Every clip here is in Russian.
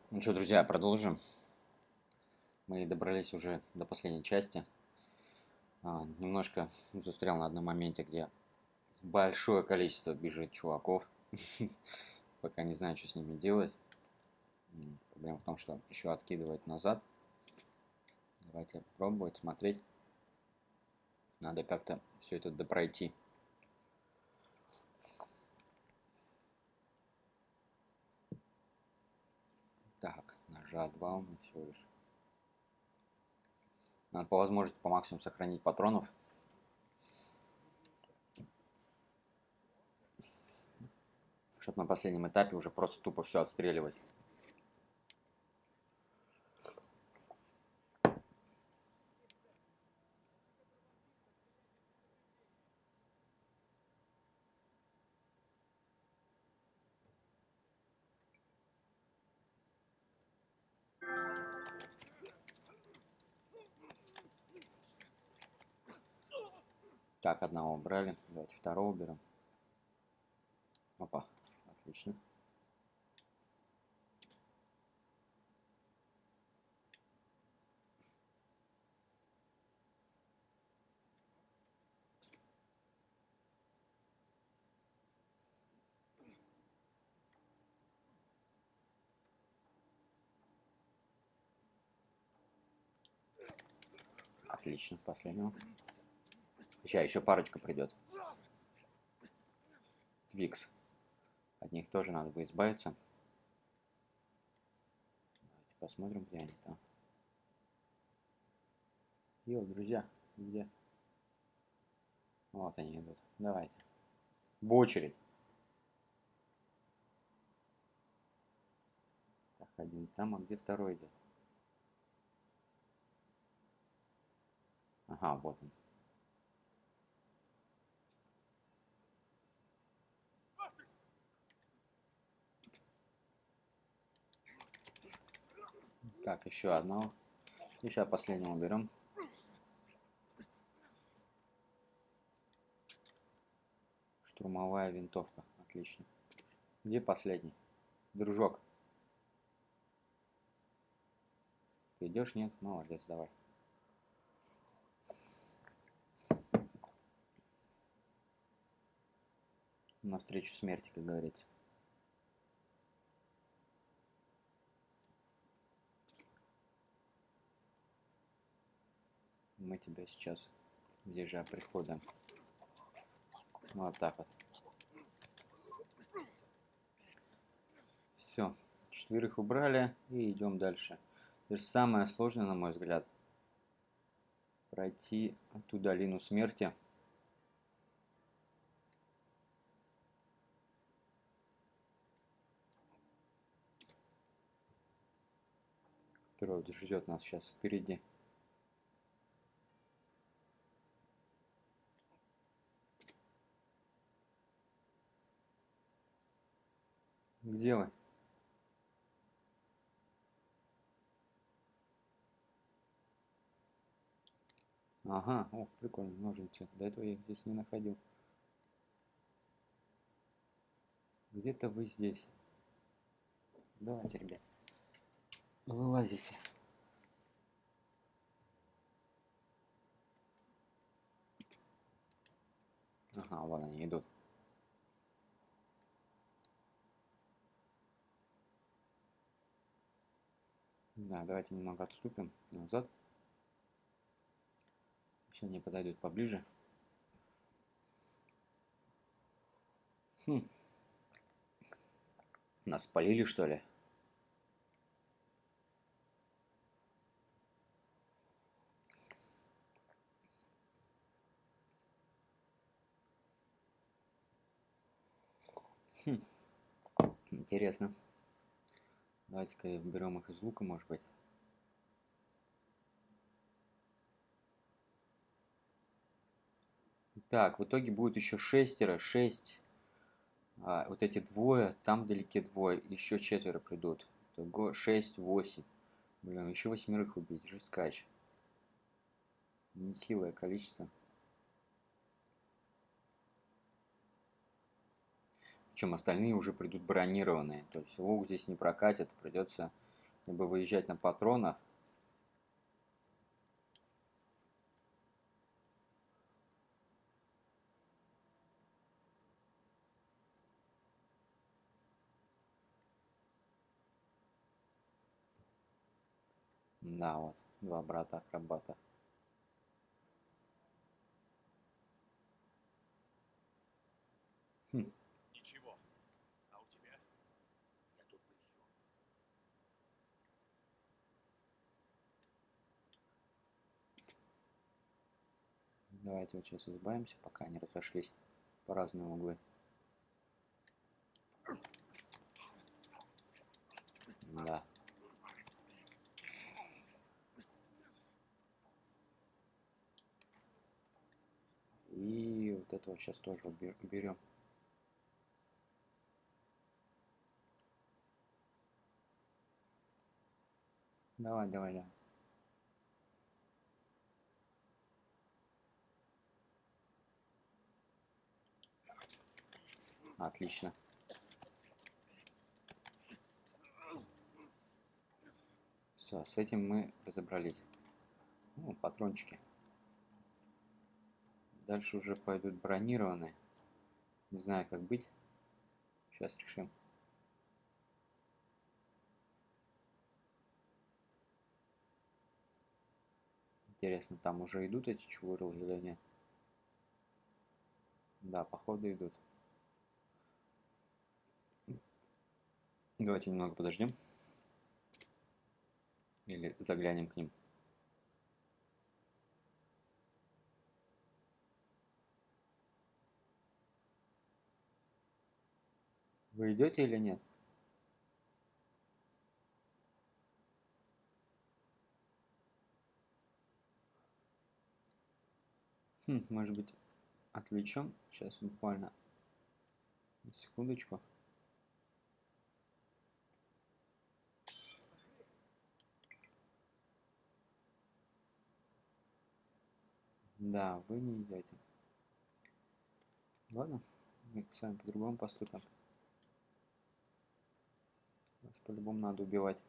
Ну что, друзья, продолжим. Мы добрались уже до последней части. Немножко застрял на одном моменте, где большое количество бежит чуваков. Пока не знаю, что с ними делать. Проблема в том, что еще откидывает назад. Давайте пробовать, смотреть. Надо как-то все это допройти. Так, ножа 2 у меня всего лишь. Надо по возможности по максимуму сохранить патронов. Чтобы на последнем этапе уже просто тупо все отстреливать. Так, одного убрали. Давайте второго берем. Опа, отлично. Отлично, последнего. Сейчас еще парочка придет. Твикс. От них тоже надо будет избавиться. Давайте посмотрим, где они там. Йоу, друзья, где? Вот они идут. Давайте. В очередь. Так, один там, а где второй идет? Ага, вот он. Так, еще одного. И сейчас последнего берем. Штурмовая винтовка. Отлично. Где последний? Дружок. Ты идешь? Нет? Молодец, давай. Навстречу смерти, как говорится. Мы тебя сейчас здесь же приходим. Вот так вот. Все. Четверых убрали и идем дальше. Теперь самое сложное, на мой взгляд, пройти ту долину смерти. Которая ждет нас сейчас впереди. Где вы? Ага, о, прикольно, ножницы. До этого я их здесь не находил. Где-то вы здесь. Давайте, ребят. Вылазите. Ага, вон они идут. Да, давайте немного отступим назад. Сейчас они подойдут поближе. Нас спалили, что ли? Интересно. Давайте-ка берем их из лука, может быть. Так, в итоге будет еще шестеро, 6. Вот эти двое, там вдалеке двое, еще четверо придут. Итого 6, 8. Блин, еще 8 убить, жесткач. Нехилое количество. Причем остальные уже придут бронированные. То есть лук здесь не прокатит, придется либо выезжать на патронах. Да, вот, два брата-акробата. Хм. Ничего. А у тебя? Я тут при чем? Давайте вот сейчас избавимся, пока они разошлись по разные углы. Да. И вот этого сейчас тоже уберем. Давай, давай, давай. Отлично. Все, с этим мы разобрались. Ну, патрончики. Дальше уже пойдут бронированные. Не знаю, как быть. Сейчас решим. Интересно, там уже идут эти чувыры или нет? Да, походу идут. Давайте немного подождем. Или заглянем к ним. Вы идете или нет? Может быть, отвлечем? Сейчас буквально секундочку. Да, вы не идете. Ладно, мы с вами по-другому поступим. Вас по-любому надо убивать.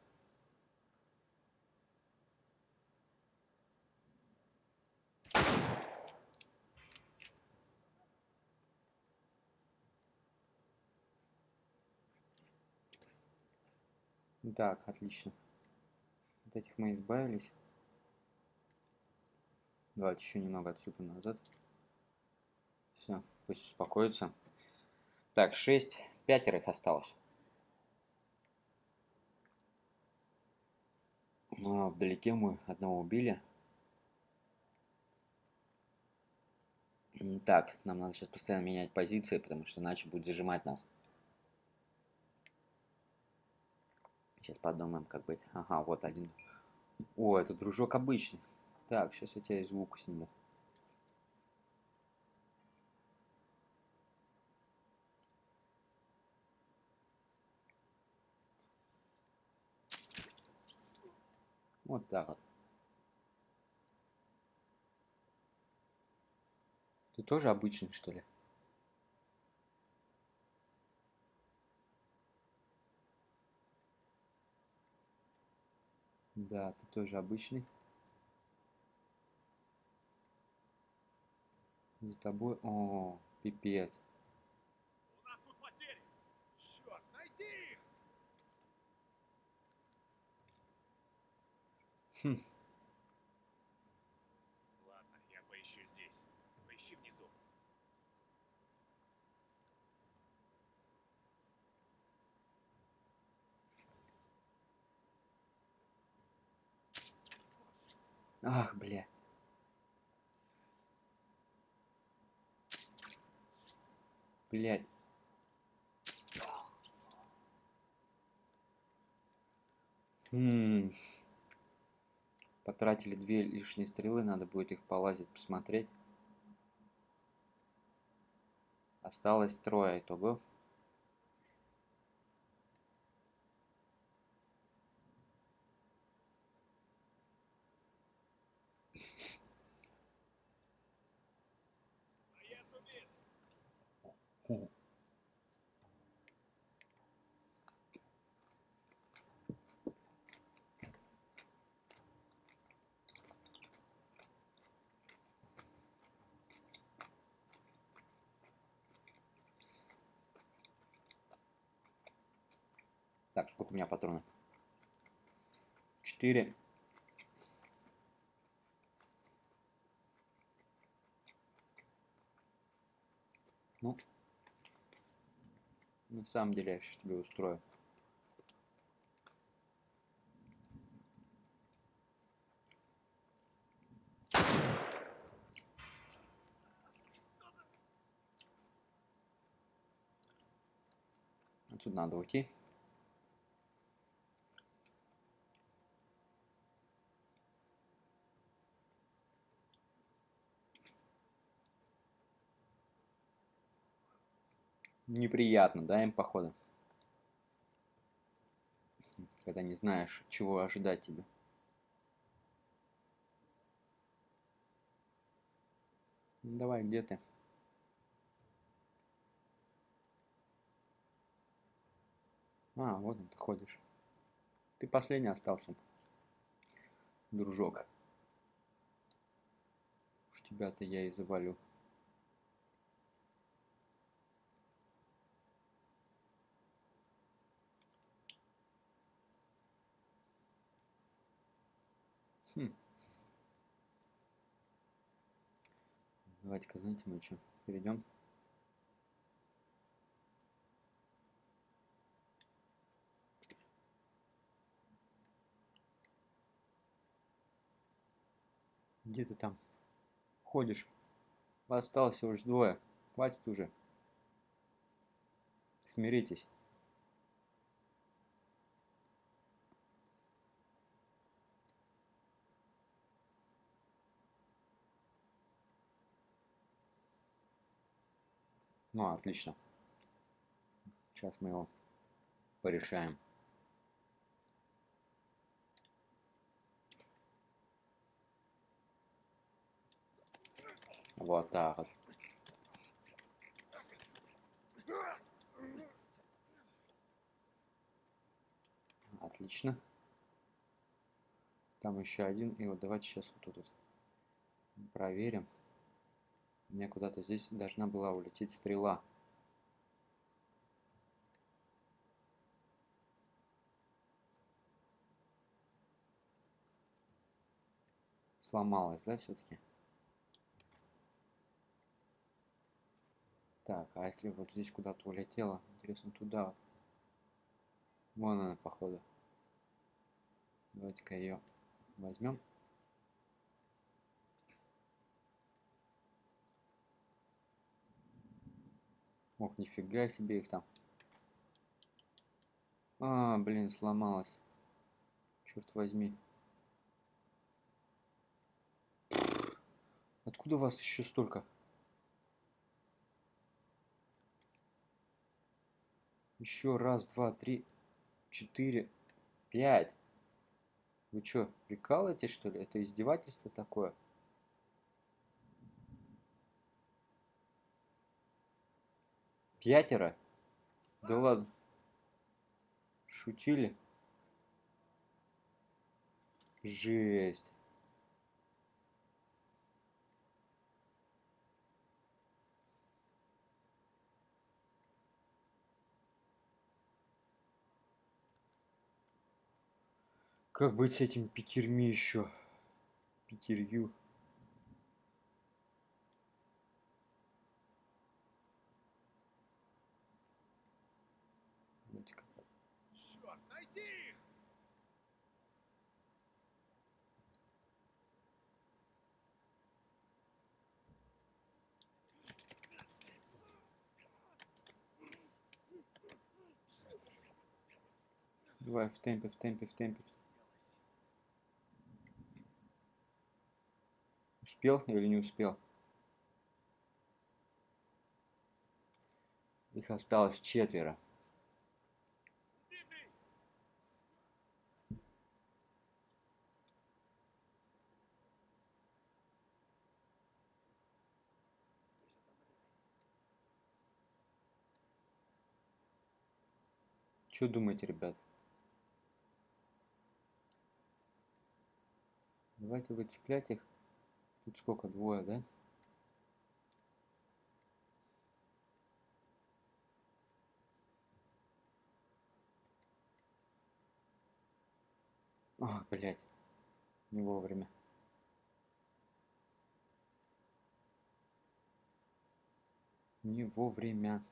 Так, отлично. От этих мы избавились. Давайте еще немного отступим назад. Все, пусть успокоится. Так, 6, 5 их осталось. Ну, а вдалеке мы одного убили. Так, нам надо сейчас постоянно менять позиции, потому что иначе будет зажимать нас. Сейчас подумаем, как быть. Ага, вот один. О, это дружок обычный. Так, сейчас я тебя из лука сниму. Вот так вот. Ты тоже обычный, что ли? Да, ты тоже обычный. За тобой... О, пипец. У нас тут потери! Черт, найди их! Хм. Ладно, я поищу здесь. Поищи внизу. Ах, бля. Блядь. Потратили 2 лишние стрелы, надо будет их полазить, посмотреть. Осталось 3 итого. А я тумин! Так, сколько у меня патронов? 4. Ну, на самом деле я сейчас тебе устрою. Отсюда надо уйти. Неприятно, да, им походу? Когда не знаешь, чего ожидать тебе. Ну, давай, где ты? А, вот он, ты ходишь. Ты последний остался, дружок. Уж тебя-то я и завалю. Хм. Давайте-ка, знаете, мы что, перейдем. Где ты там ходишь? Вас осталось уж 2. Хватит уже. Смиритесь. Ну, отлично. Сейчас мы его порешаем. Вот так вот. Отлично. Там еще один. И вот давайте сейчас вот тут вот проверим. У меня куда-то здесь должна была улететь стрела. Сломалась, да, все-таки? Так, а если вот здесь куда-то улетела? Интересно, туда. Вон она, походу. Давайте-ка ее возьмем. Ох, нифига себе их там. А, блин, сломалась. Черт возьми. Откуда у вас еще столько? Еще раз, два, три, 4, 5. Вы что, прикалываетесь, что ли? Это издевательство такое? Пятеро? Да ладно. Шутили? Жесть. Как быть с этим пятерьми еще? Пятерью. Давайте-ка. Черт, найди их! Давай в темпе, в темпе, в темпе. Успел или не успел? Их осталось 4. Убитый! Что думаете, ребят? Давайте выцеплять их. Тут сколько? 2, да? Ах, блядь, не вовремя. Не вовремя.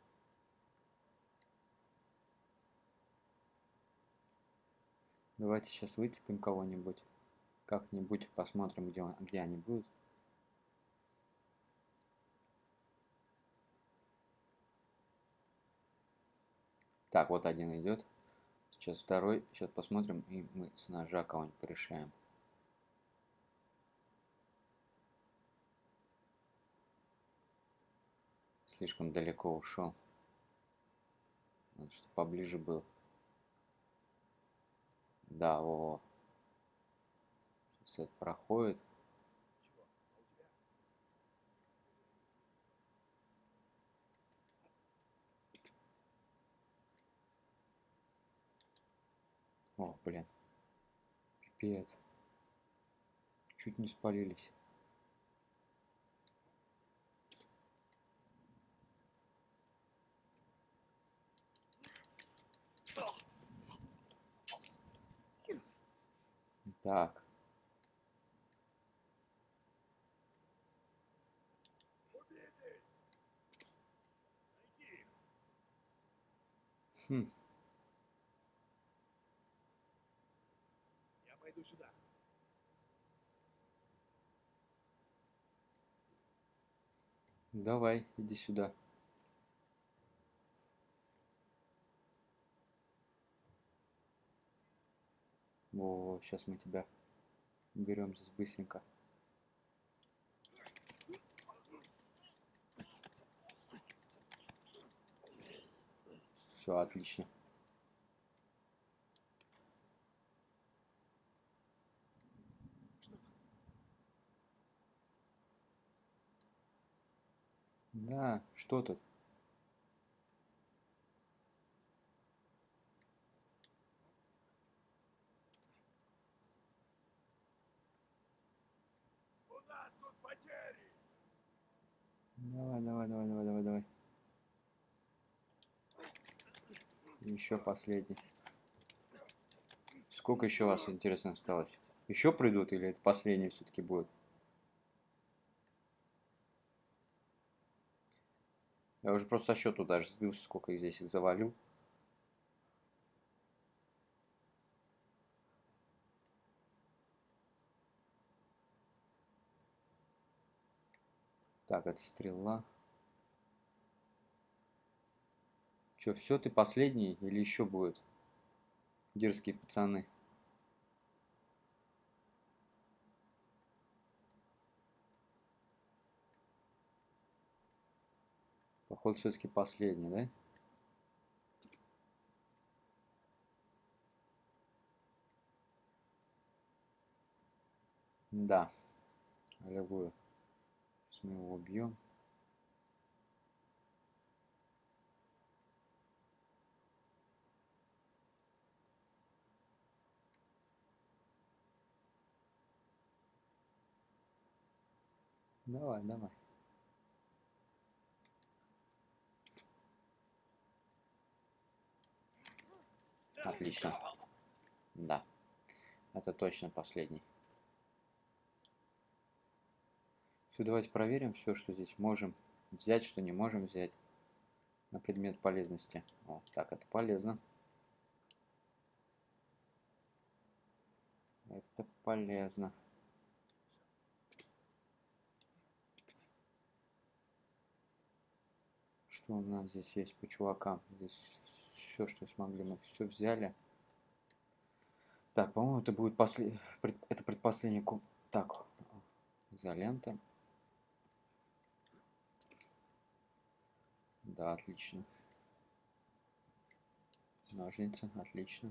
Давайте сейчас выцепим кого-нибудь. Как-нибудь посмотрим, где они будут. Так, вот один идет. Сейчас второй. Сейчас посмотрим, и мы с ножа кого-нибудь порешаем. Слишком далеко ушел. Надо, чтобы поближе был. Да, о. Сейчас это проходит. О, блин. Пипец. Чуть не спалились. Так. Хм. Я пойду сюда. Давай, иди сюда. Во, сейчас мы тебя берем здесь быстренько. Все, отлично. Да, что тут? У нас тут потери. Давай, давай, давай, давай, давай, давай. Еще последний. Сколько еще вас, интересно, осталось? Еще придут или это последний все-таки будет? Я уже просто со счету даже сбился, сколько их здесь их завалил. Так, это стрела. Че, все, ты последний или еще будет? Дерзкие пацаны. Походу, все-таки последний, да? Да. Аллилуйя. Сейчас мы его убьем. Давай, давай. Отлично. Да. Это точно последний. Все, давайте проверим все, что здесь можем взять, что не можем взять. На предмет полезности. О, так, это полезно. Это полезно. Что у нас здесь есть по чувакам? Здесь все, что смогли, мы все взяли. Так, по-моему, это будет это предпоследний Так, изолента. Да, отлично. Ножницы, отлично.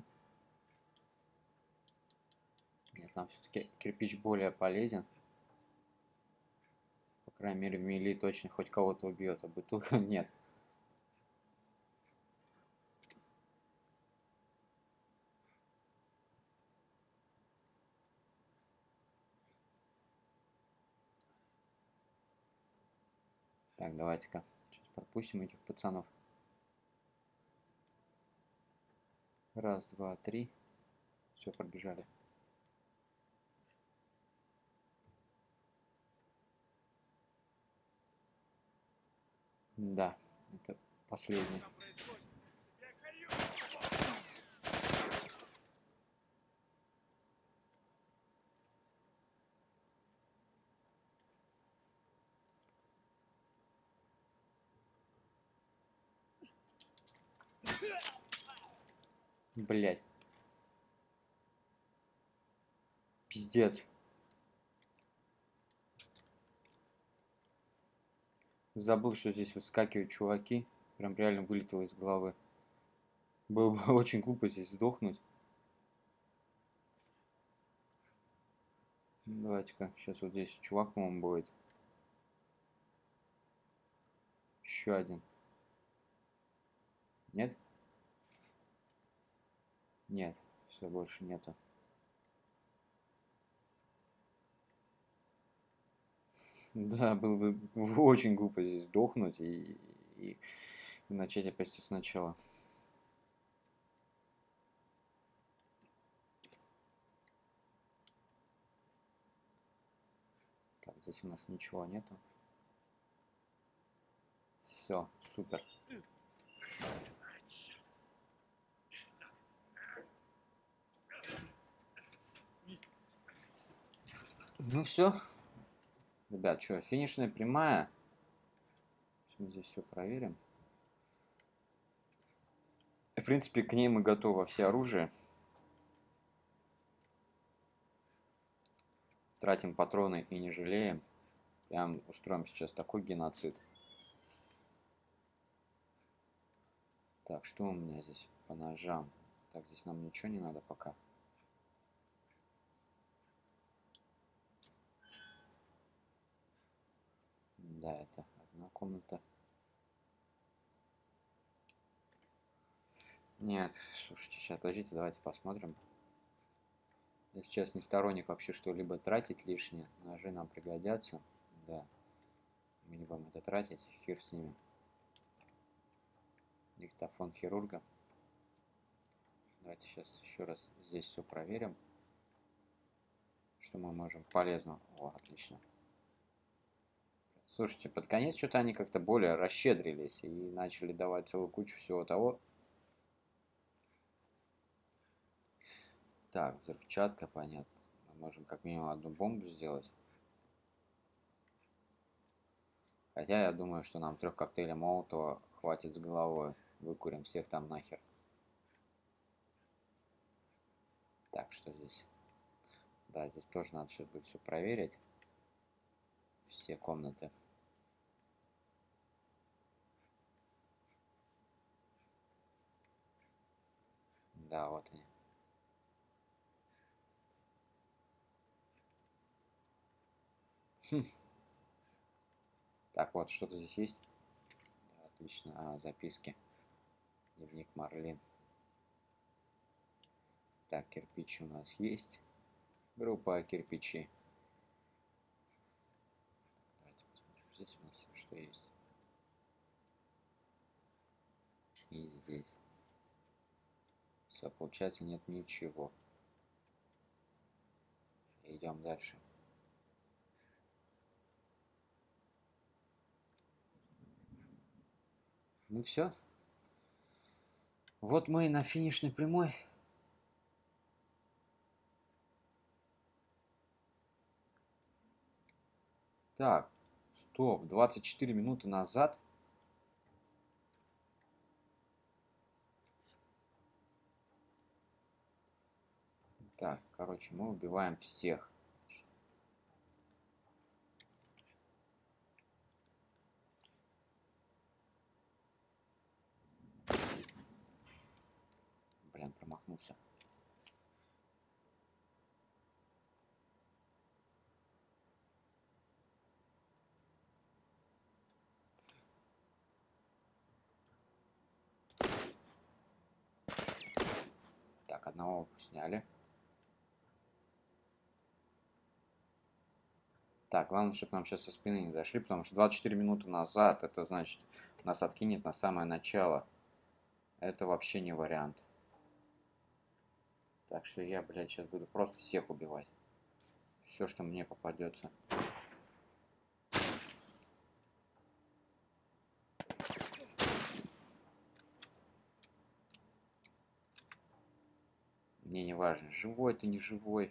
Нет, нам все-таки кирпич более полезен. По крайней мере, в мили точно хоть кого-то убьет, а бутылка нет. Так, давайте-ка сейчас пропустим этих пацанов. Раз, два, три. Все, пробежали. Да, это последний. Что там происходит? Я каю! Блять. Пиздец. Забыл, что здесь выскакивают чуваки. Прям реально вылетело из головы. Было бы очень глупо здесь сдохнуть. Давайте-ка, сейчас вот здесь чувак, по-моему, будет. Еще один. Нет? Нет, все, больше нету. Да, было бы очень глупо здесь сдохнуть и начать опять всё сначала. Так, здесь у нас ничего нету. Все, супер. Ну все, ребят, что, финишная прямая. Мы здесь все проверим. В принципе, к ней мы готовы все оружие. Тратим патроны и не жалеем. Прям устроим сейчас такой геноцид. Так, что у меня здесь по ножам? Так, здесь нам ничего не надо пока. Да, это одна комната. Нет, слушайте, сейчас, подождите, давайте посмотрим. Я сейчас не сторонник вообще что-либо тратить лишнее. Ножи нам пригодятся. Да, мы не будем это тратить. Хер с ними. Диктофон хирурга. Давайте сейчас еще раз здесь все проверим. Что мы можем полезно. О, отлично. Слушайте, под конец что-то они как-то более расщедрились и начали давать целую кучу всего того. Так, взрывчатка, понятно. Мы можем как минимум одну бомбу сделать. Хотя я думаю, что нам 3 коктейлей Молотова хватит с головой. Выкурим всех там нахер. Так, что здесь? Да, здесь тоже надо сейчас будет все проверить. Все комнаты. Да, вот они. Так, вот, что-то здесь есть? Да, отлично. Записки. Дневник Марлин. Так, кирпичи у нас есть. Группа кирпичи. Давайте посмотрим. Здесь у нас что есть. И здесь. Все, получается, нет ничего. Идем дальше. Ну все. Вот мы и на финишной прямой. Так, стоп, 24 минуты назад. Так, короче, мы убиваем всех. Блин, промахнулся. Так, одного сняли. Так, главное, чтобы нам сейчас со спины не зашли, потому что 24 минуты назад, это значит, нас откинет на самое начало. Это вообще не вариант. Так что я, блядь, сейчас буду просто всех убивать. Все, что мне попадется. неважно, живой ты, не живой.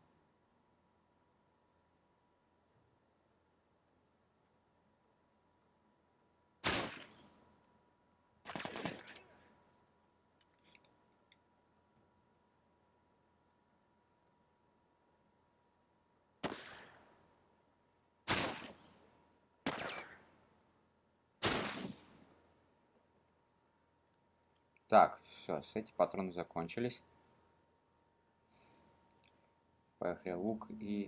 Так, все, эти патроны закончились. Поехали, лук и...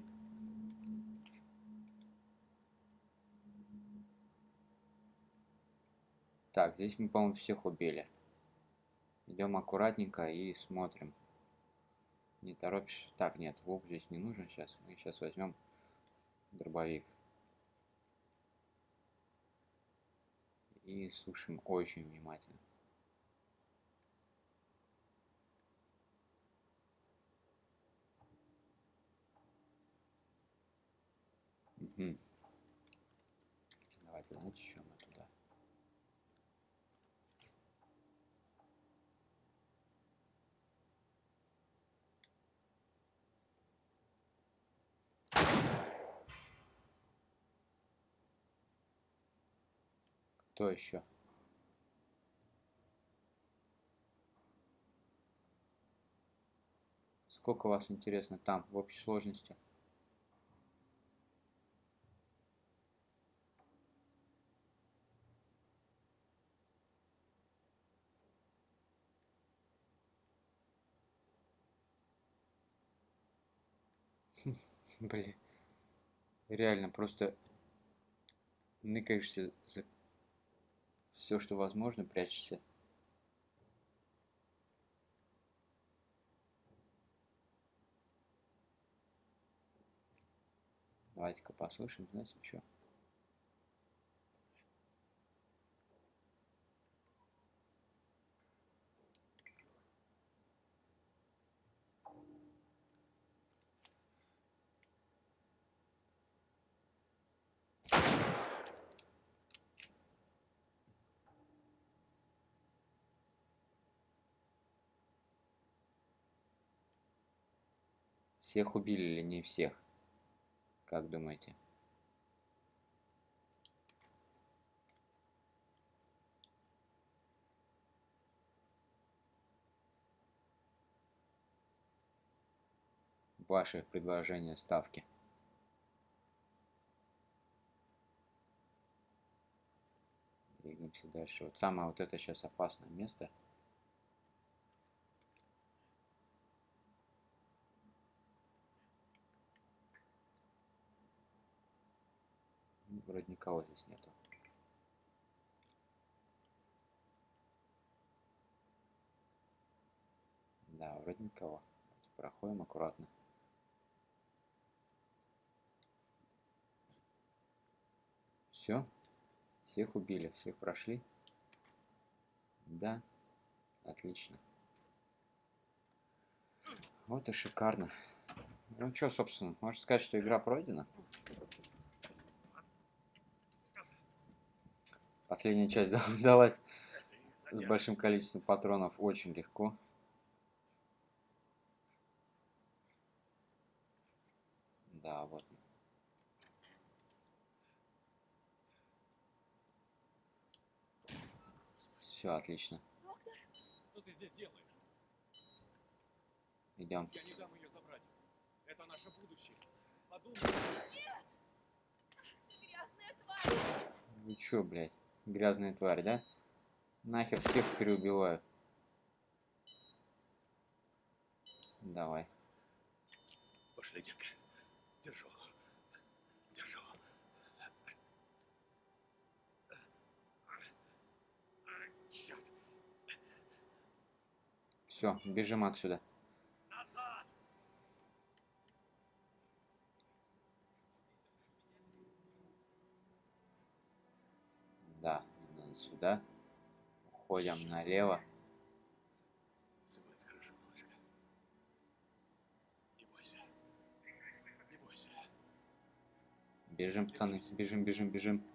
Так, здесь мы, по-моему, всех убили. Идем аккуратненько и смотрим. Не торопишься. Так, нет, лук здесь не нужен сейчас. Мы сейчас возьмем дробовик. И слушаем очень внимательно. Угу. Давайте, знаете, еще мы туда. Кто еще? Сколько у вас, интересно, там в общей сложности? Блин, реально, просто ныкаешься за все, что возможно, прячешься. Давайте-ка послушаем, знаете, что? Всех убили или не всех? Как думаете? Ваши предложения, ставки. Двигаемся дальше. Вот самое вот это сейчас опасное место. Вроде никого здесь нету. Да, вроде никого. Проходим аккуратно. Все? Всех убили, всех прошли? Да, отлично. Вот и шикарно. Ну что, собственно, можно сказать, что игра пройдена. Последняя часть далась с большим количеством патронов очень легко. Да, вот. Все, отлично. Доктор? Что ты здесь делаешь? Идем. Я не дам ее забрать. Это наше будущее. Подумай. Нет! Ты грязная тварь! Вы чё, блядь? Грязная тварь, да? Нахер всех переубиваю. Давай. Пошли, детка. Держу. Держу. Черт. Все, бежим отсюда. Назад! Да, сюда. Уходим налево. Все будет хорошо, малышка. Не бойся. Не бойся. Бежим, пацаны. Бежим, бежим, бежим.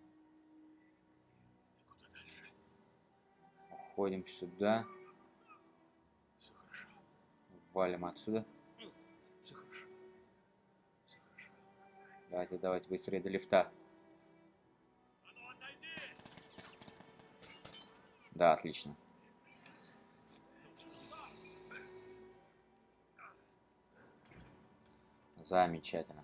И куда дальше? Уходим сюда. Все хорошо. Валим отсюда. Все хорошо. Все хорошо. Давайте быстрее до лифта. А ну отойди! Да, отлично. Ну же, сюда! Замечательно.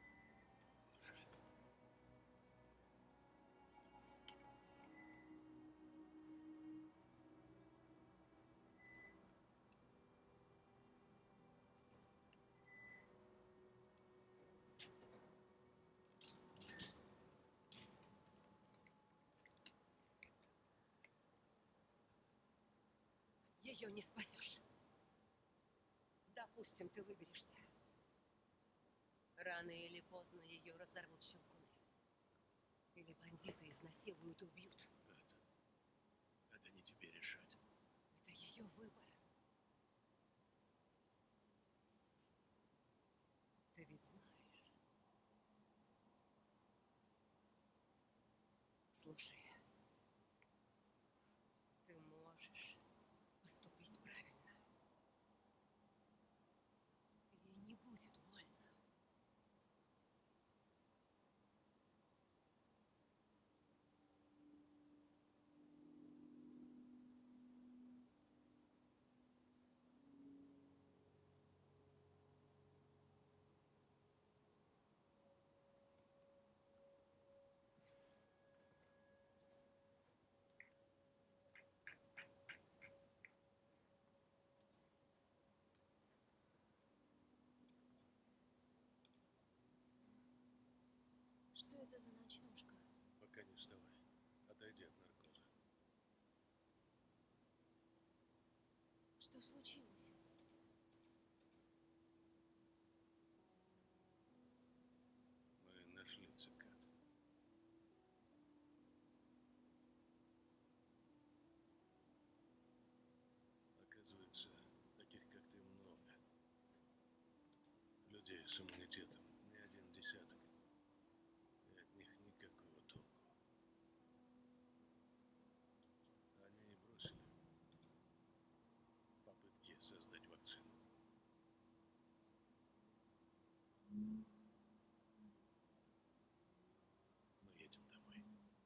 Ее не спасешь. Допустим, ты выберешься. Рано или поздно ее разорвут щелкуны. Или бандиты изнасилуют и убьют. Это не тебе решать. Это ее выбор. Ты ведь знаешь. Слушай, ты можешь поступить правильно. Ей не будет больно. Что это за ночнушка? Пока не вставай. Отойди от наркоза. Что случилось? Мы нашли цикад. Оказывается, таких как ты много. Людей с иммунитетом не один десяток. И от них никакого толку. Они и бросили попытки создать вакцину. Мы едем домой.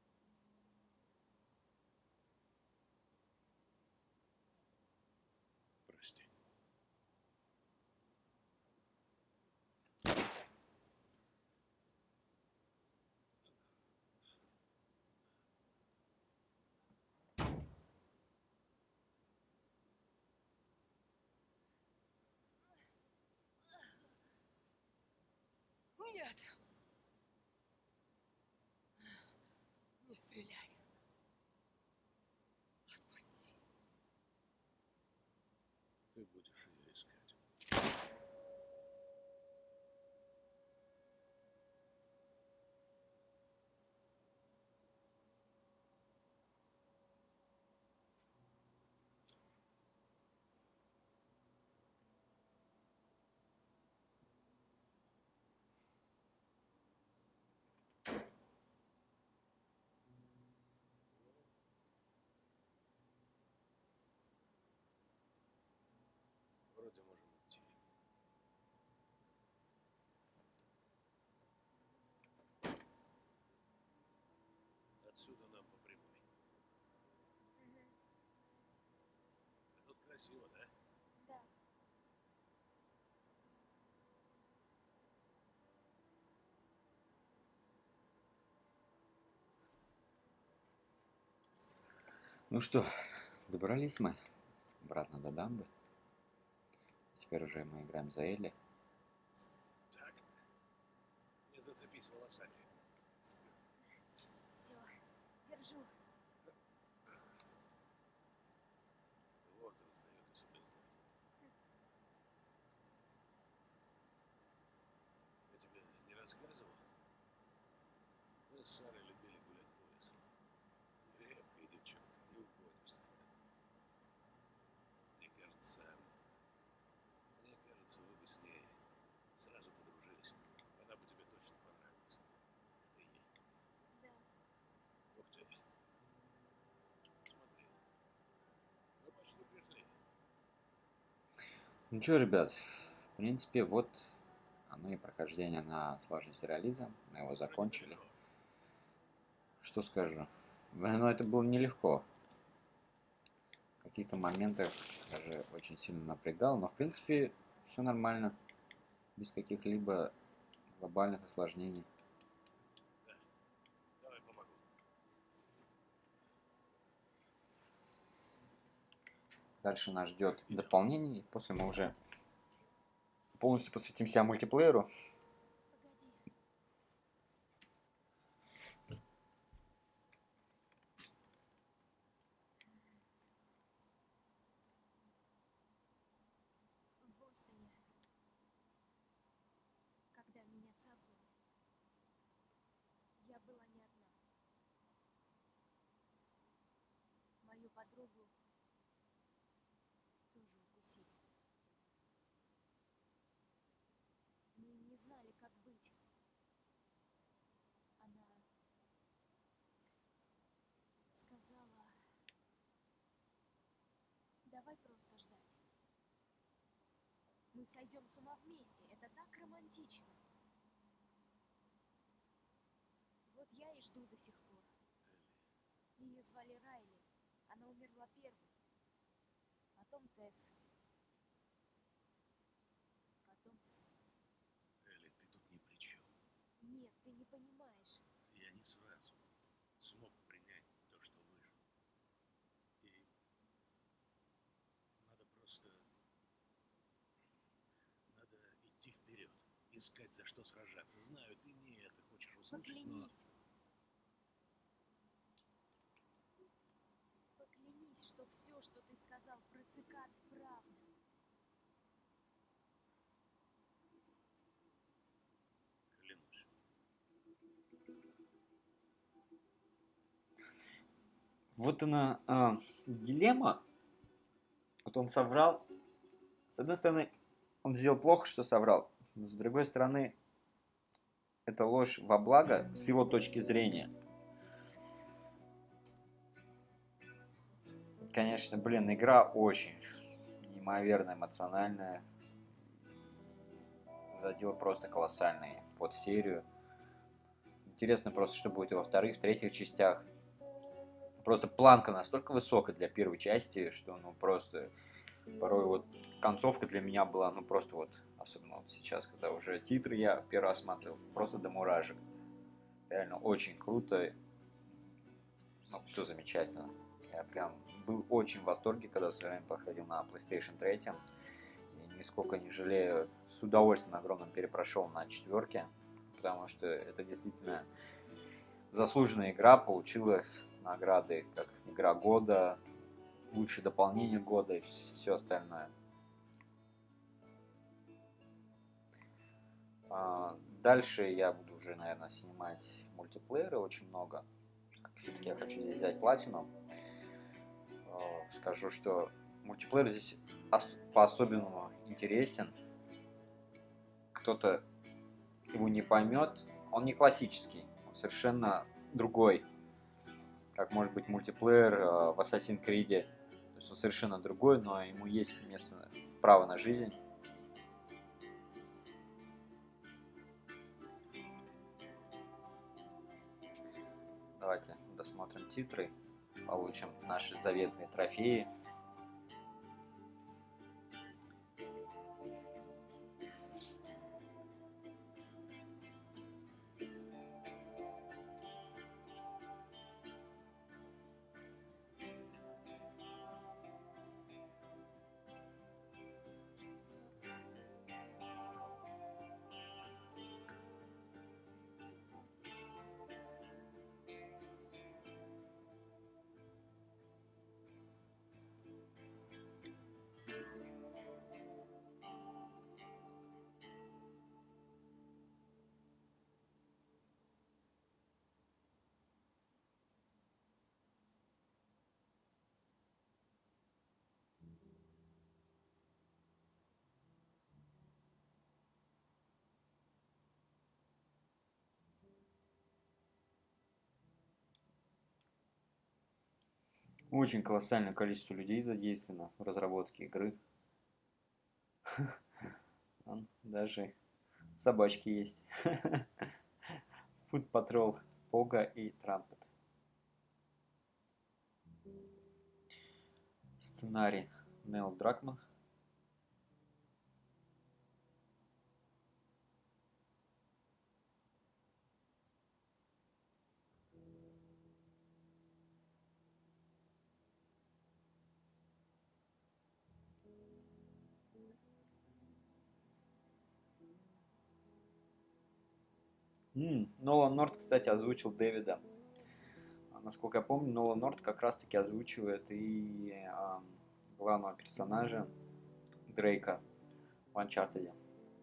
Прости. Нет! Не стреляй. Отпусти. Ты будешь ее искать. Вроде можем идти. Отсюда нам по прямой. Тут красиво, да? Да. Ну что, добрались мы обратно до дамбы. Теперь уже мы играем за Элли. Так. Не зацепись волосами. Все, держу. Возраст дает о себе знать. Я тебе не рассказывал? Мы с Сарой любили гулять по лесу. Крепкая девчонка, не уходишь. Мне кажется, вы бы с ней сразу подружились. Она бы тебе точно понравилась. Ты ей. Да. Ух ты. Смотри. Мы почти пришли. Ну что, ребят, в принципе, вот оно и прохождение на сложности реализма. Мы его закончили. Что скажу? Но это было нелегко. В каких-то моментах даже очень сильно напрягал, но в принципе все нормально, без каких-либо глобальных осложнений. Давай помогу. Дальше нас ждет дополнение, и после мы уже полностью посвятимся мультиплееру. Погоди. В Бостоне, когда меня цапнули, я была не одна. Мою подругу тоже укусили. Мы не знали, как быть. Она сказала, давай просто ждать. Мы сойдем с ума вместе. Это так романтично. Вот я и жду до сих пор. Ее звали Райли. Она умерла первой. Потом Тесс. Потом Сэм. Элли, ты тут ни при чем. Нет, ты не понимаешь. Я не сразу смог принять то, что выжил. И надо просто... Надо идти вперед. Искать, за что сражаться. Знаю, ты не это хочешь услышать, но... Поклянись. Поклянись, что все, что ты сказал про цикад, правда. Клянусь. Вот она дилемма. Вот он соврал. С одной стороны, он сделал плохо, что соврал. Но с другой стороны, это ложь во благо с его точки зрения. Конечно, блин, игра очень неимоверно эмоциональная. Задел просто колоссальный под серию. Интересно просто, что будет и во вторых, в третьих частях. Просто планка настолько высокая для первой части, что ну просто порой вот концовка для меня была ну просто вот, особенно вот сейчас, когда уже титры я первый раз смотрел, просто до мурашек. Реально очень круто. Ну, все замечательно. Я прям был очень в восторге, когда в свое время проходил на PlayStation 3. И нисколько не жалею. С удовольствием огромным перепрошел на 4. Потому что это действительно заслуженная игра. Получила награды как игра года, лучшее дополнение года и все остальное. Дальше я буду уже, наверное, снимать мультиплееры очень много. Все-таки я хочу здесь взять платину. Скажу, что мультиплеер здесь по-особенному интересен. Кто-то его не поймет. Он не классический, он совершенно другой. Как может быть мультиплеер в Assassin's Creed. То есть он совершенно другой, но ему есть место, право на жизнь. Давайте досмотрим титры, получим наши заветные трофеи. Очень колоссальное количество людей задействовано в разработке игры. Вон даже собачки есть. Food Patrol, Пога и Трампет. Сценарий Нел Дракман. Нолан Норт, кстати, озвучил Дэвида. Насколько я помню, Нолан Норт как раз-таки озвучивает и главного персонажа Дрейка в Uncharted.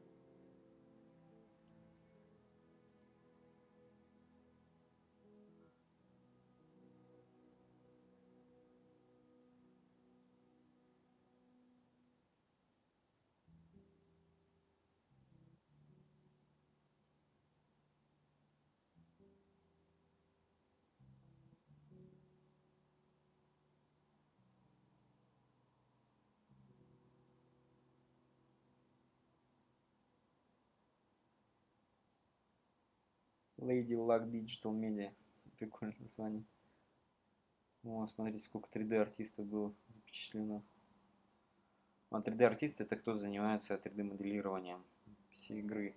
Lady Luck Digital Media. Прикольное название. О, смотрите, сколько 3D-артистов было запечатлено. А 3D-артист это кто занимается 3D-моделированием всей игры.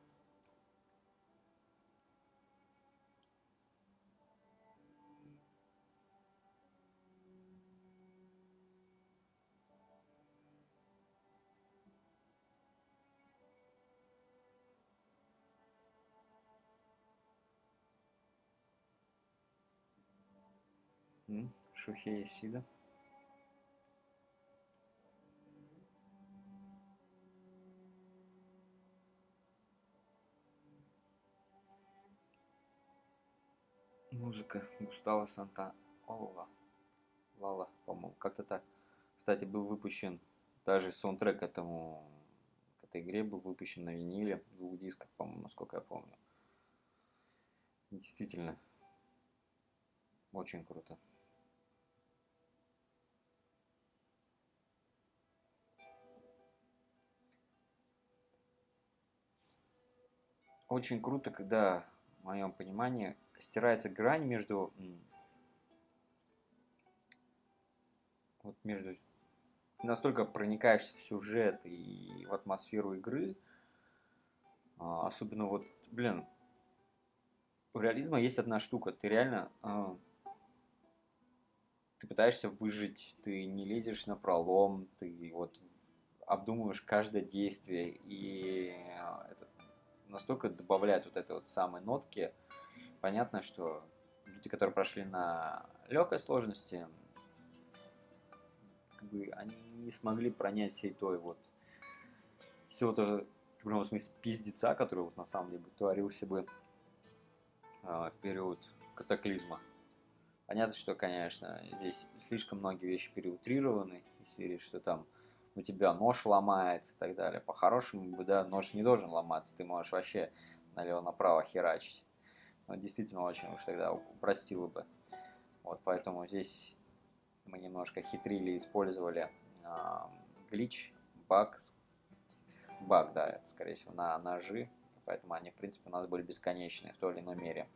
Шухея Сида. Музыка Густаво Санта Лала, по-моему, как-то так. Кстати, был выпущен даже саундтрек к этой игре был выпущен на виниле, в 2 дисках, по-моему, насколько я помню. Действительно, очень круто. Очень круто, когда, в моем понимании, стирается грань между настолько проникаешься в сюжет и в атмосферу игры, особенно вот, блин, у реализма есть одна штука, ты реально, ты пытаешься выжить, ты не лезешь на пролом, ты вот обдумываешь каждое действие, и это настолько добавляет вот этой вот самой нотки. Понятно, что люди, которые прошли на легкой сложности, как бы они не смогли пронять всего того, в прямом смысле, пиздеца, который вот на самом деле творился бы в период катаклизма. Понятно, что, конечно, здесь слишком многие вещи переутрированы, если что там у тебя нож ломается и так далее. По-хорошему, да, нож не должен ломаться, ты можешь вообще налево-направо херачить. Но действительно очень уж тогда упростило бы. Вот поэтому здесь мы немножко хитрили, использовали глич, баг, да, это, скорее всего, на ножи. Поэтому они, в принципе, у нас были бесконечные в той или иной мере.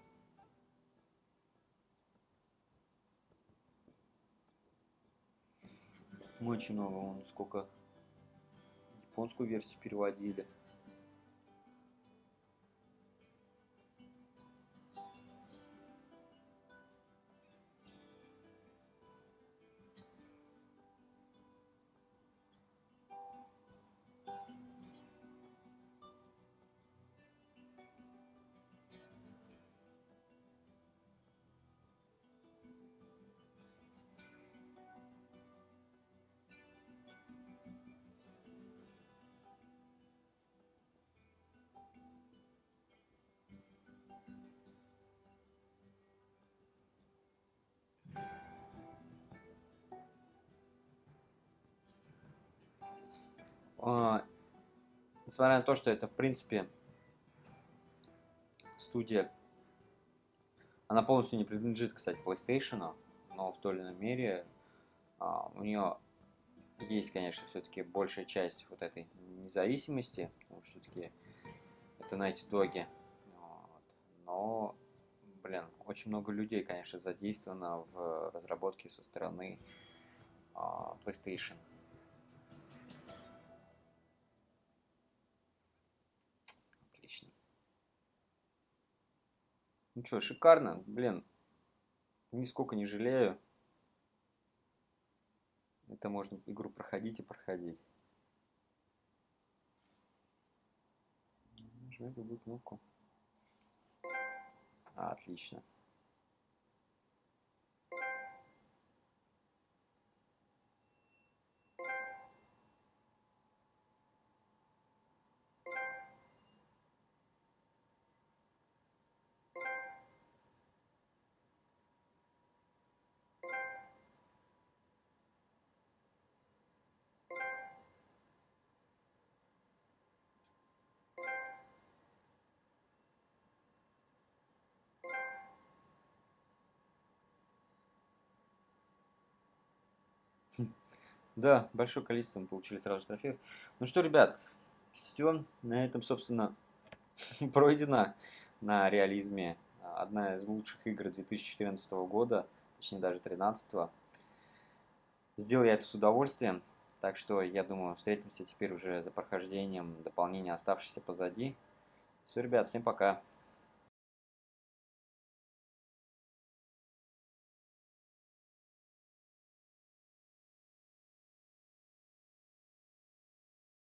Очень много, сколько японскую версию переводили. Несмотря на то, что это, в принципе, студия, она полностью не принадлежит, кстати, PlayStation, но в той или иной мере у нее есть, конечно, все-таки большая часть вот этой независимости, потому что все-таки это Naughty Dog. Вот. Но, блин, очень много людей, конечно, задействовано в разработке со стороны PlayStation. Отлично. Ну что, шикарно, блин, нисколько не жалею. Это можно игру проходить и проходить. Нажимай любую кнопку. Отлично. Да, большое количество мы получили сразу трофеев. Ну что, ребят, все. На этом, собственно, пройдено на реализме. Одна из лучших игр 2014 года, точнее даже 2013. Сделал я это с удовольствием. Так что, я думаю, встретимся теперь уже за прохождением дополнения, оставшееся позади. Все, ребят, всем пока.